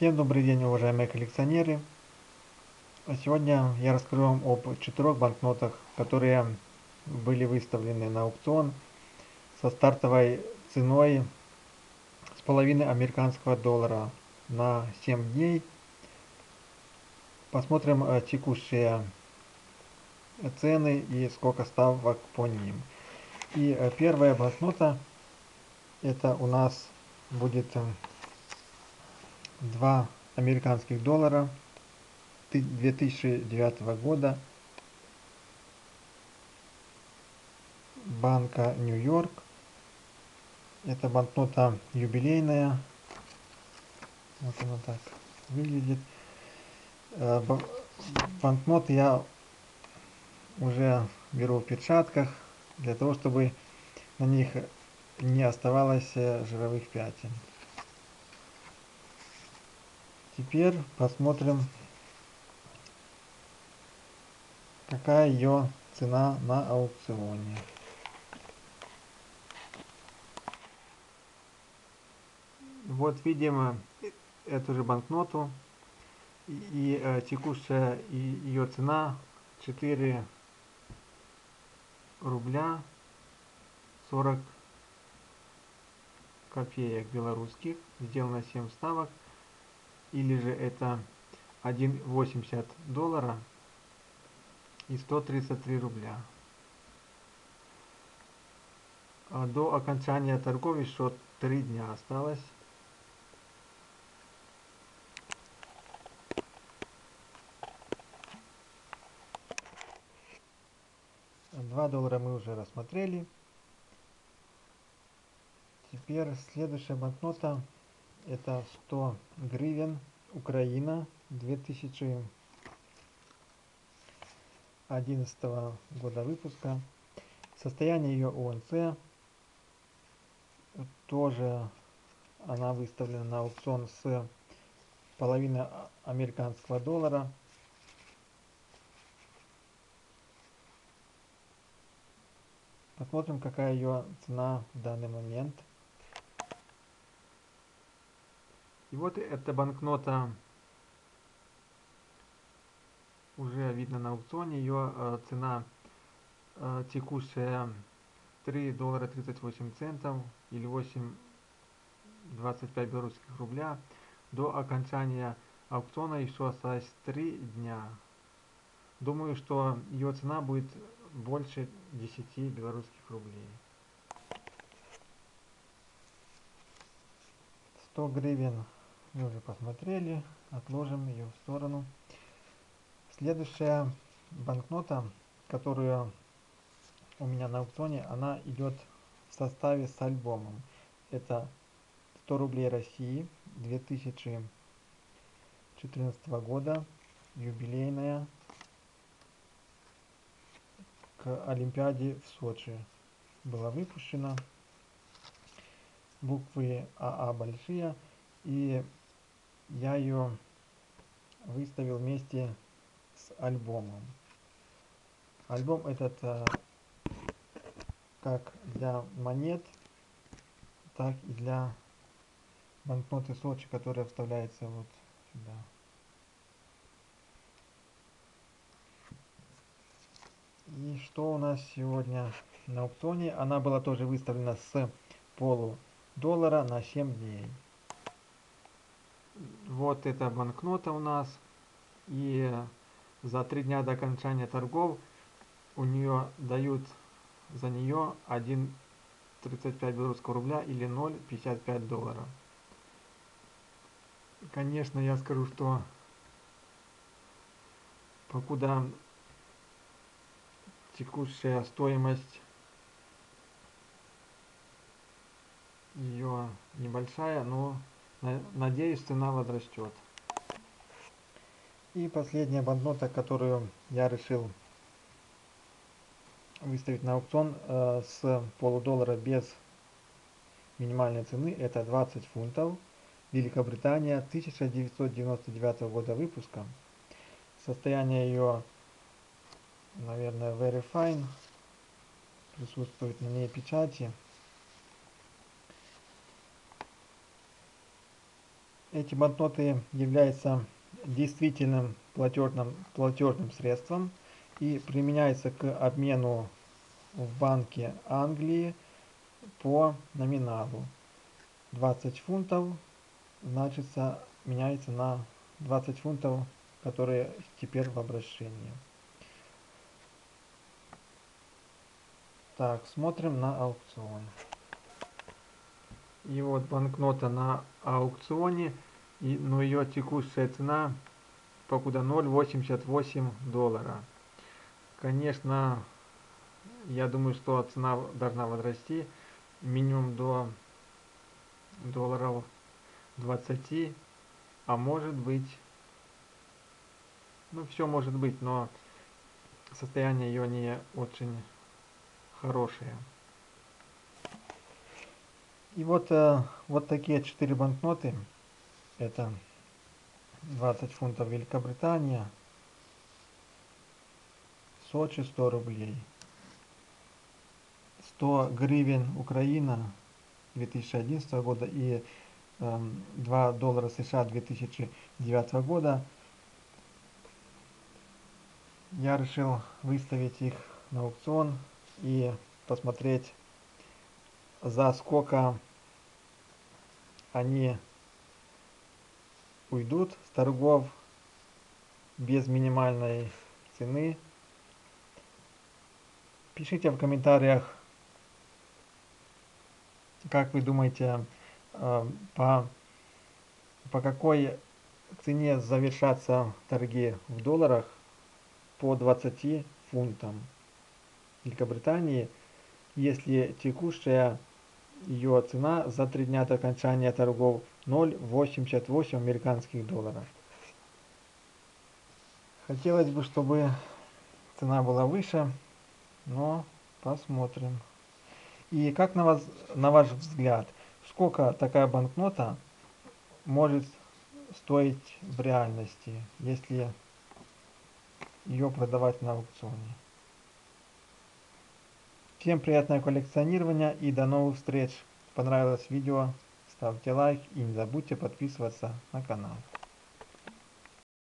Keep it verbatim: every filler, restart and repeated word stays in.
Всем добрый день, уважаемые коллекционеры! Сегодня я расскажу вам об четырех банкнотах, которые были выставлены на аукцион со стартовой ценой с половиной американского доллара на семь дней. Посмотрим э, текущие цены и сколько ставок по ним. И э, первая банкнота, это у нас будет э, два американских доллара две тысячи девятого года, банка Нью-Йорк. Это банкнота юбилейная. Вот она так выглядит. Э, Банкноты я уже беру в перчатках, для того, чтобы на них не оставалось э, жировых пятен. Теперь посмотрим, какая ее цена на аукционе. Вот видим э, эту же банкноту, и, и э, текущая и ее цена четыре рубля сорок копеек белорусских, сделано семь ставок, или же это один восемьдесят доллара и сто тридцать три рубля. А до окончания торгов еще три дня осталось. два доллара мы уже рассмотрели. Теперь следующая банкнота, это сто гривен, Украина, две тысячи одиннадцатого года выпуска. Состояние ее ОНЦ. Тоже она выставлена на аукцион с половиной американского доллара. Посмотрим, какая ее цена в данный момент. И вот эта банкнота уже видно на аукционе. Ее э, цена э, текущая три доллара тридцать восемь центов или восемь двадцать пять белорусских рубля. До окончания аукциона еще осталось три дня. Думаю, что ее цена будет больше десяти белорусских рублей. сто гривен мы уже посмотрели, отложим ее в сторону. Следующая банкнота, которую у меня на аукционе, она идет в составе с альбомом. Это сто рублей России, две тысячи четырнадцатого года, юбилейная, к Олимпиаде в Сочи была выпущена. Буквы АА большие, и я ее выставил вместе с альбомом. Альбом этот э, как для монет, так и для банкноты Сочи, которая вставляется вот сюда. И что у нас сегодня на аукционе? Она была тоже выставлена с полудоллара на семь дней. Вот эта банкнота у нас. И за три дня до окончания торгов у нее дают за нее один тридцать пять белорусского рубля или ноль пятьдесят пять долларов. Конечно, я скажу, что покуда текущая стоимость ее небольшая, но надеюсь, цена возрастет. И последняя банкнота, которую я решил выставить на аукцион э, с полудоллара без минимальной цены, это двадцать фунтов, Великобритания, тысяча девятьсот девяносто девятого года выпуска. Состояние ее, наверное, very fine, присутствует на ней печати. эти банкноты являются действительным платежным, платежным средством и применяется к обмену в Банке Англии по номиналу. двадцать фунтов, значится, меняется на двадцать фунтов, которые теперь в обращении. Так, смотрим на аукцион. И вот банкнота на аукционе, и, но ее текущая цена покуда ноль восемьдесят восемь доллара. Конечно, я думаю, что цена должна возрасти минимум до долларов двадцати, а может быть, ну все может быть, но состояние ее не очень хорошее. И вот, э, вот такие четыре банкноты. Это двадцать фунтов Великобритания, Сочи сто рублей, сто гривен Украина две тысячи одиннадцатого года и э, два доллара США две тысячи девятого года. Я решил выставить их на аукцион и посмотреть, за сколько они уйдут с торгов без минимальной цены. Пишите в комментариях, как вы думаете, э, по, по какой цене завершатся торги в долларах по двадцати фунтам Великобритании, если текущая ее цена за три дня до окончания торгов ноль восемьдесят восемь американских долларов. Хотелось бы, чтобы цена была выше, но посмотрим. И как на, вас, на ваш взгляд, сколько такая банкнота может стоить в реальности, если ее продавать на аукционе? Всем приятного коллекционирования и до новых встреч! Понравилось видео? Ставьте лайк и не забудьте подписываться на канал.